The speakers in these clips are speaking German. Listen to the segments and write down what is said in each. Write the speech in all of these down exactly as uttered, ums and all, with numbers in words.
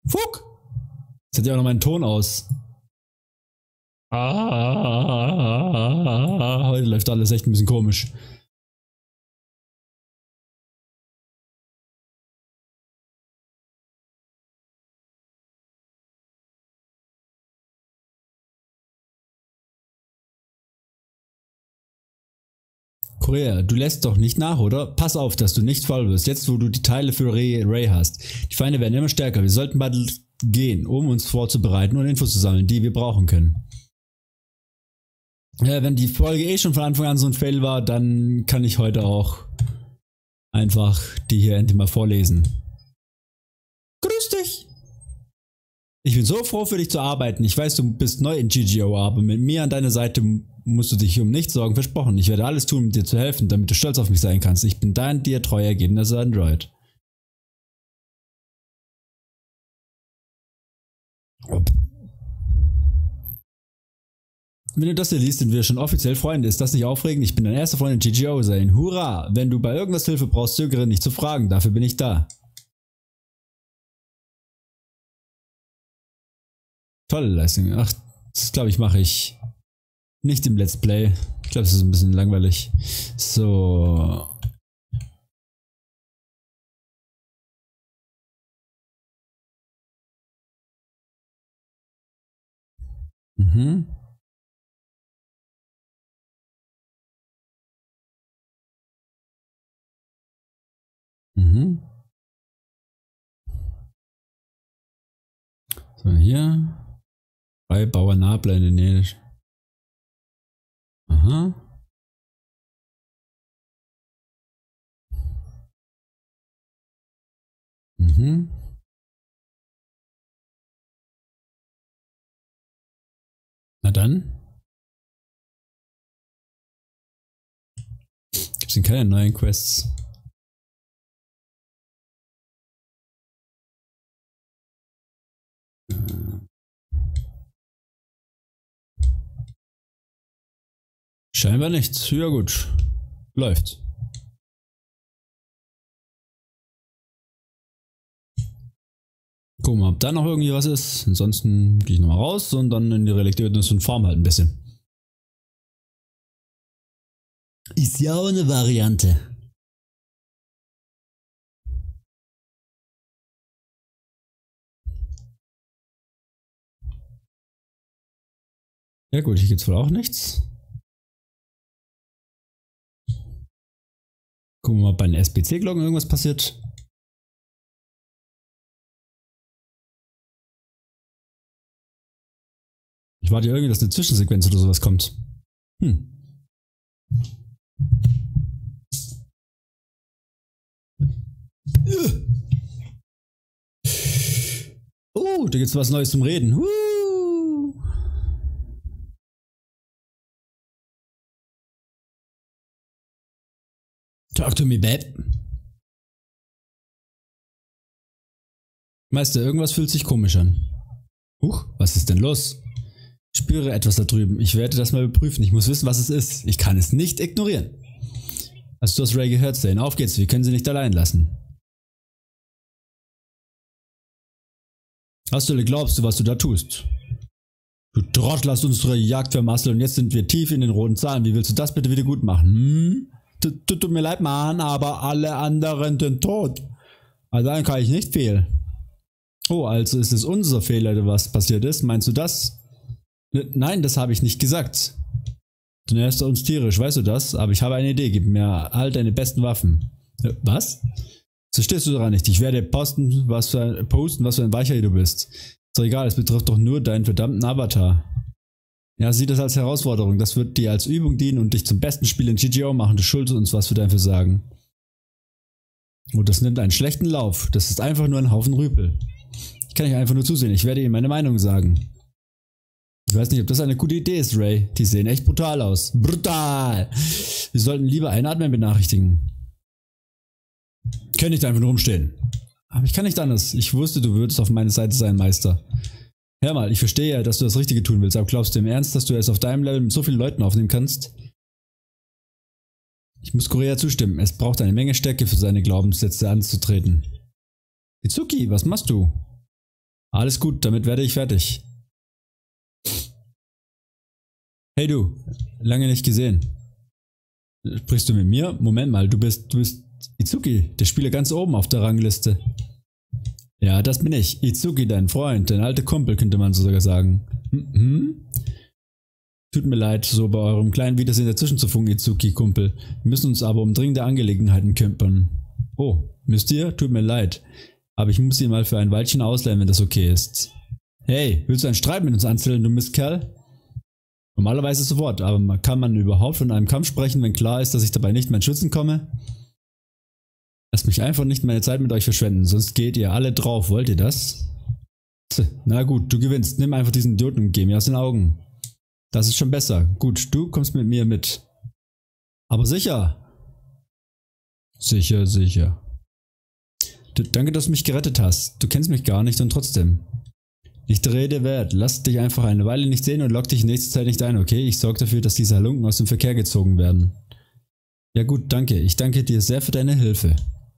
Fuck! Jetzt hat ja auch noch meinen Ton aus. Ah, heute läuft alles echt ein bisschen komisch. Korea, du lässt doch nicht nach, oder? Pass auf, dass du nicht faul wirst, jetzt wo du die Teile für Ray, Ray hast. Die Feinde werden immer stärker, wir sollten bald gehen, um uns vorzubereiten und Infos zu sammeln, die wir brauchen können. Ja, wenn die Folge eh schon von Anfang an so ein Fail war, dann kann ich heute auch einfach die hier endlich mal vorlesen. Grüß dich! Ich bin so froh für dich zu arbeiten. Ich weiß, du bist neu in G G O, aber mit mir an deiner Seite musst du dich um nichts sorgen, versprochen. Ich werde alles tun, um dir zu helfen, damit du stolz auf mich sein kannst. Ich bin dein dir treu ergebener Android. Wenn du das hier liest, sind wir schon offiziell Freunde. Ist das nicht aufregend? Ich bin dein erster Freund in G G O sein. Hurra! Wenn du bei irgendwas Hilfe brauchst, zögere nicht zu fragen. Dafür bin ich da. Tolle Leistung. Ach, das glaube ich mache ich nicht im Let's Play. Ich glaube, das ist ein bisschen langweilig. So. Mhm. Mhm. So, hier. Bei Bauer Nahblende, nee. Aha. Mhm. Na dann. Gibt es keine neuen Quests? Scheinbar nichts. Ja gut. Läuft. Gucken wir mal, ob da noch irgendwie was ist. Ansonsten gehe ich nochmal raus und dann in die Reliktiernis und farm halt ein bisschen. Ist ja auch eine Variante. Ja gut, hier gibt's wohl auch nichts. Gucken wir mal, ob bei den S P C-Glocken irgendwas passiert. Ich warte ja irgendwie, dass eine Zwischensequenz oder sowas kommt. Hm. Oh, da gibt's was Neues zum Reden. Uh. Talk to me, babe. Meister, irgendwas fühlt sich komisch an. Huch, was ist denn los? Ich spüre etwas da drüben. Ich werde das mal überprüfen. Ich muss wissen, was es ist. Ich kann es nicht ignorieren. Hast du das Ray gehört, Zane? Auf geht's. Wir können sie nicht allein lassen. Hast du, glaubst du, was du da tust? Du Trottel, hast unsere Jagd vermasselt und jetzt sind wir tief in den roten Zahlen. Wie willst du das bitte wieder gut machen? Hm? Tut, tut mir leid, Mann, aber alle anderen sind tot. Also dann kann ich nicht fehlen. Oh, also ist es unser Fehler, was passiert ist? Meinst du das? Nein, das habe ich nicht gesagt. Du nervst uns tierisch, weißt du das? Aber ich habe eine Idee. Gib mir all deine besten Waffen. Was? So stehst du daran nicht. Ich werde posten, was für ein, posten, was für ein Weicher du bist. Ist doch egal, es betrifft doch nur deinen verdammten Avatar. Ja, sieh das als Herausforderung. Das wird dir als Übung dienen und dich zum besten Spiel in G G O machen. Du schuldest uns was für dein Versagen. Und das nimmt einen schlechten Lauf. Das ist einfach nur ein Haufen Rüpel. Ich kann nicht einfach nur zusehen. Ich werde ihm meine Meinung sagen. Ich weiß nicht, ob das eine gute Idee ist, Ray. Die sehen echt brutal aus. Brutal! Wir sollten lieber einatmen benachrichtigen. Ich kann nicht einfach nur rumstehen. Aber ich kann nicht anders. Ich wusste, du würdest auf meiner Seite sein, Meister. Hör mal, ich verstehe ja, dass du das Richtige tun willst, aber glaubst du im Ernst, dass du es auf deinem Level mit so vielen Leuten aufnehmen kannst? Ich muss Korea zustimmen. Es braucht eine Menge Stärke für seine Glaubenssätze anzutreten. Itsuki, was machst du? Alles gut, damit werde ich fertig. Hey du, lange nicht gesehen. Sprichst du mit mir? Moment mal, du bist, du bist Itsuki, der Spieler ganz oben auf der Rangliste. Ja, das bin ich. Itsuki, dein Freund, dein alter Kumpel, könnte man so sogar sagen. Hm? Tut mir leid, so bei eurem kleinen Wiedersehen dazwischen zu funken, Itsuki, Kumpel. Wir müssen uns aber um dringende Angelegenheiten kümmern. Oh, müsst ihr? Tut mir leid. Aber ich muss ihn mal für ein Weilchen ausleihen, wenn das okay ist. Hey, willst du einen Streit mit uns anstellen, du Mistkerl? Normalerweise sofort, aber kann man überhaupt von einem Kampf sprechen, wenn klar ist, dass ich dabei nicht mehr in Schützen komme? Lasst mich einfach nicht meine Zeit mit euch verschwenden, sonst geht ihr alle drauf. Wollt ihr das? Na gut, du gewinnst. Nimm einfach diesen Idioten und geh mir aus den Augen. Das ist schon besser. Gut, du kommst mit mir mit. Aber sicher. Sicher, sicher. Du, danke, dass du mich gerettet hast. Du kennst mich gar nicht und trotzdem. Nicht der Rede wert. Lass dich einfach eine Weile nicht sehen und lock dich in nächster Zeit nicht ein, okay? Ich sorge dafür, dass diese Halunken aus dem Verkehr gezogen werden. Ja gut, danke. Ich danke dir sehr für deine Hilfe.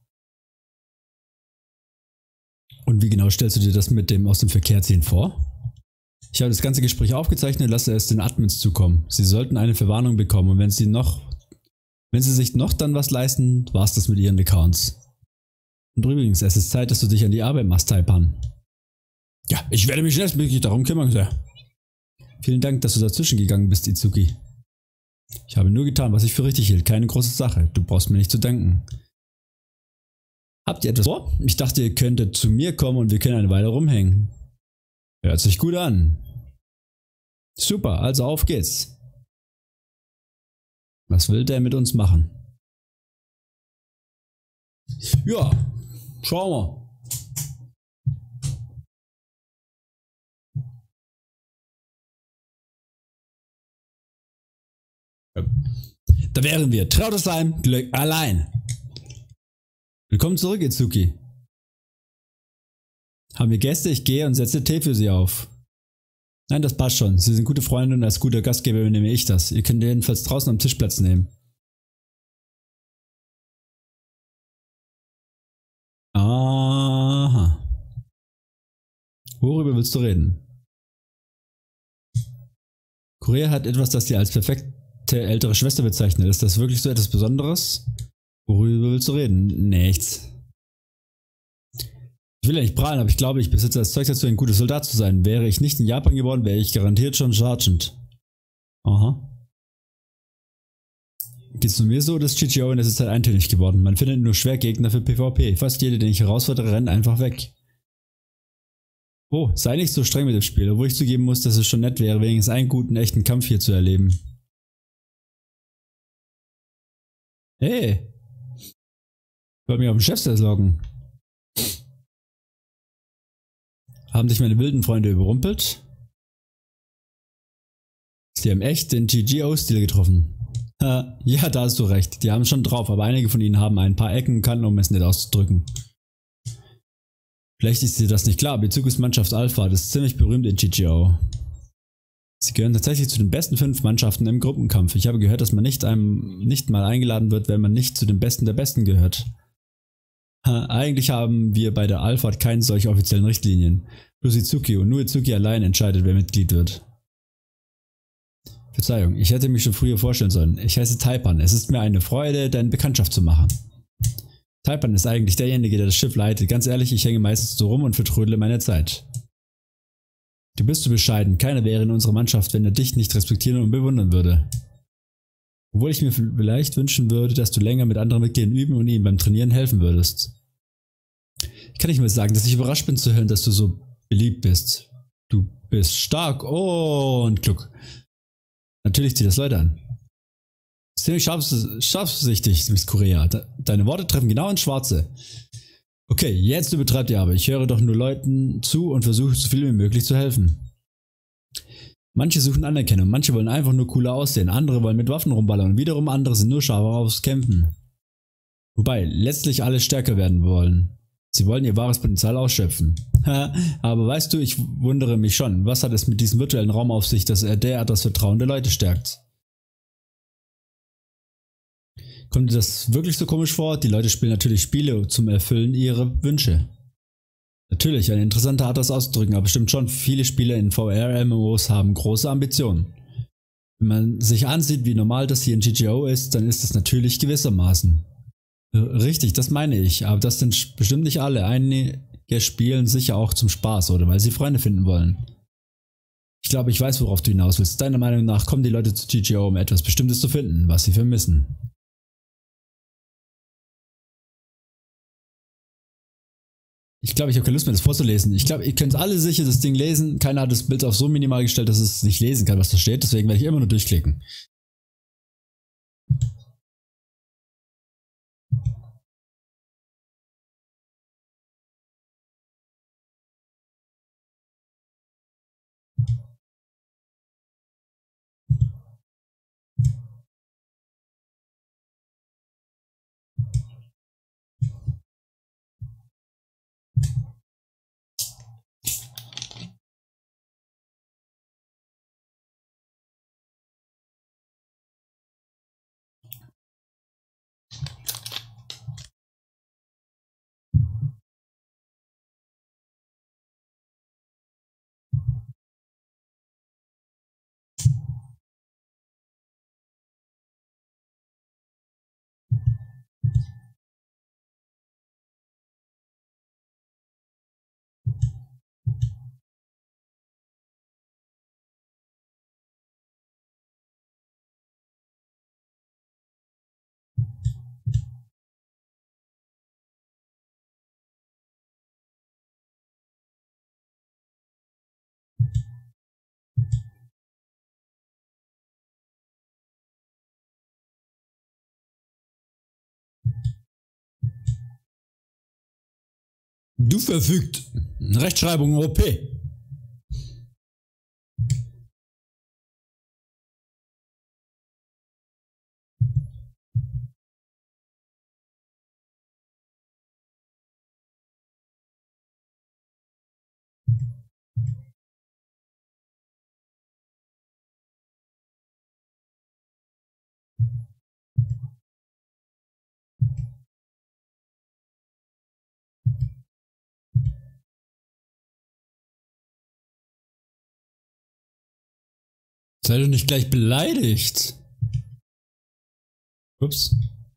Und wie genau stellst du dir das mit dem aus dem Verkehr ziehen vor? Ich habe das ganze Gespräch aufgezeichnet und lasse es den Admins zukommen. Sie sollten eine Verwarnung bekommen und wenn sie noch, wenn sie sich noch dann was leisten, war's das mit ihren Accounts. Und übrigens, es ist Zeit, dass du dich an die Arbeit machst, Taipan. Ja, ich werde mich schnellstmöglich darum kümmern, Sir. Vielen Dank, dass du dazwischen gegangen bist, Itsuki. Ich habe nur getan, was ich für richtig hielt. Keine große Sache. Du brauchst mir nicht zu danken. Habt ihr etwas vor? Ich dachte, ihr könntet zu mir kommen und wir können eine Weile rumhängen. Hört sich gut an. Super, also auf geht's. Was will der mit uns machen? Ja, schauen wir. Da wären wir. Trautesheim, Glück allein. Willkommen zurück, Itsuki. Haben wir Gäste? Ich gehe und setze Tee für sie auf. Nein, das passt schon. Sie sind gute Freunde und als guter Gastgeber übernehme ich das. Ihr könnt jedenfalls draußen am Tisch Platz nehmen. Aha. Worüber willst du reden? Korea hat etwas, das sie als perfekte ältere Schwester bezeichnet. Ist das wirklich so etwas Besonderes? Worüber willst du reden? Nichts. Ich will ja nicht prahlen, aber ich glaube, ich besitze das Zeug dazu, ein guter Soldat zu sein. Wäre ich nicht in Japan geboren, wäre ich garantiert schon Sergeant. Aha. Geht's nur mir so, dass G G O in letzter Zeit eintönig geworden. Man findet nur schwer Gegner für PvP. Fast jeder, den ich herausfordere, rennt einfach weg. Oh, sei nicht so streng mit dem Spiel, obwohl ich zugeben muss, dass es schon nett wäre, wenigstens einen guten, echten Kampf hier zu erleben. Hey! Ich wollte mich auf den Chefsessel loggen. Haben dich meine wilden Freunde überrumpelt? Sie haben echt den G G O-Stil getroffen. Ha, ja, da hast du recht. Die haben schon drauf, aber einige von ihnen haben ein paar Ecken und Kanten, um es nicht auszudrücken. Vielleicht ist dir das nicht klar, Bezug Mannschaft Alpha, das ist ziemlich berühmt in G G O. Sie gehören tatsächlich zu den besten fünf Mannschaften im Gruppenkampf. Ich habe gehört, dass man nicht einem nicht mal eingeladen wird, wenn man nicht zu den Besten der Besten gehört. Ha, eigentlich haben wir bei der Alpha keine solche offiziellen Richtlinien. Bloß Itsuki und nur Itsuki allein entscheidet, wer Mitglied wird. Verzeihung, ich hätte mich schon früher vorstellen sollen. Ich heiße Taipan. Es ist mir eine Freude, deine Bekanntschaft zu machen. Taipan ist eigentlich derjenige, der das Schiff leitet. Ganz ehrlich, ich hänge meistens so rum und vertrödle meine Zeit. Du bist so bescheiden. Keiner wäre in unserer Mannschaft, wenn er dich nicht respektieren und bewundern würde. Obwohl ich mir vielleicht wünschen würde, dass du länger mit anderen Mitgliedern üben und ihnen beim Trainieren helfen würdest. Ich kann nicht mehr sagen, dass ich überrascht bin zu hören, dass du so beliebt bist. Du bist stark und klug. Natürlich zieht das Leute an. Ziemlich scharfsichtig, Miss Korea. Deine Worte treffen genau ins Schwarze. Okay, jetzt übertreibt ihr aber. Ich höre doch nur Leuten zu und versuche so viel wie möglich zu helfen. Manche suchen Anerkennung, manche wollen einfach nur cooler aussehen, andere wollen mit Waffen rumballern und wiederum andere sind nur scharf aufs Kämpfen. Wobei letztlich alle stärker werden wollen. Sie wollen ihr wahres Potenzial ausschöpfen. Aber weißt du, ich wundere mich schon, was hat es mit diesem virtuellen Raum auf sich, dass er derart das Vertrauen der Leute stärkt? Kommt dir das wirklich so komisch vor? Die Leute spielen natürlich Spiele zum Erfüllen ihrer Wünsche. Natürlich, eine interessante Art, das auszudrücken, aber bestimmt schon, viele Spieler in V R-M M Os haben große Ambitionen. Wenn man sich ansieht, wie normal das hier in G G O ist, dann ist es natürlich gewissermaßen. Richtig, das meine ich, aber das sind bestimmt nicht alle. Einige spielen sicher auch zum Spaß oder weil sie Freunde finden wollen. Ich glaube, ich weiß, worauf du hinaus willst. Deiner Meinung nach kommen die Leute zu G G O, um etwas Bestimmtes zu finden, was sie vermissen. Ich glaube, ich habe keine Lust mehr, das vorzulesen. Ich glaube, ihr könnt alle sicher das Ding lesen. Keiner hat das Bild auf so minimal gestellt, dass es nicht lesen kann, was da steht. Deswegen werde ich immer nur durchklicken. Du verfügt. Rechtschreibung O P. Sei doch nicht gleich beleidigt. Ups.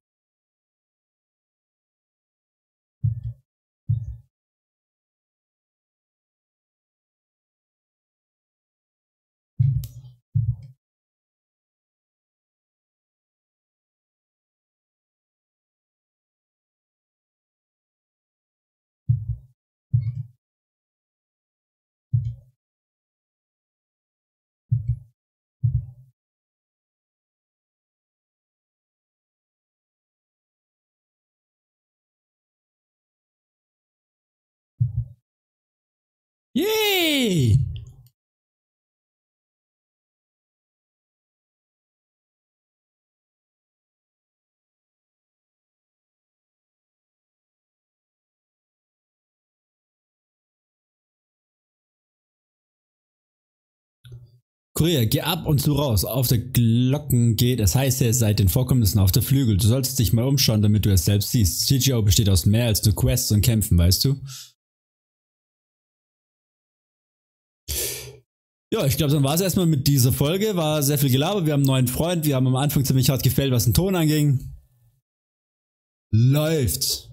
Yay! Kurier, geh ab und zu raus. Auf der Glocken geht, es heißt ja, seit den Vorkommnissen auf der Flügel. Du solltest dich mal umschauen, damit du es selbst siehst. G G O besteht aus mehr als nur Quests und Kämpfen, weißt du? Ja, ich glaube, dann war es erstmal mit dieser Folge. War sehr viel Gelaber. Wir haben einen neuen Freund. Wir haben am Anfang ziemlich hart gefällt, was den Ton anging. Läuft.